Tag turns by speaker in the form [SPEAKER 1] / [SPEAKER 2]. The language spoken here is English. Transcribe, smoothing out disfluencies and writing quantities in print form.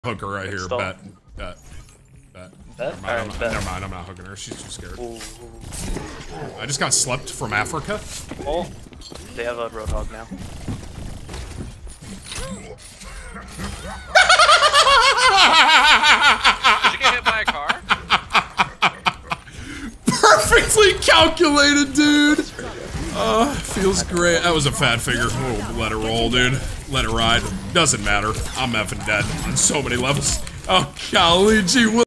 [SPEAKER 1] Hooker right here. Bet.
[SPEAKER 2] Bet?
[SPEAKER 1] Never mind, I'm not hooking her. She's too scared.
[SPEAKER 2] Ooh.
[SPEAKER 1] I just got slept from Africa.
[SPEAKER 2] Oh, they have a ROAD-hog now.
[SPEAKER 3] Did you get hit by a car?
[SPEAKER 1] Perfectly calculated, dude. Feels great. That was a fat figure. Oh, let it roll, dude. Let it ride. Doesn't matter. I'm effing dead on so many levels. Oh, golly gee.